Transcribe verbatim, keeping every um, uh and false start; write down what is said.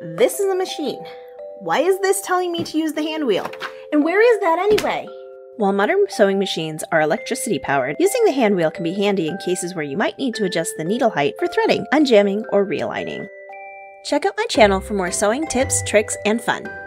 This is a machine. Why is this telling me to use the hand wheel? And where is that anyway? While modern sewing machines are electricity powered, using the hand wheel can be handy in cases where you might need to adjust the needle height for threading, unjamming, or realigning. Check out my channel for more sewing tips, tricks, and fun.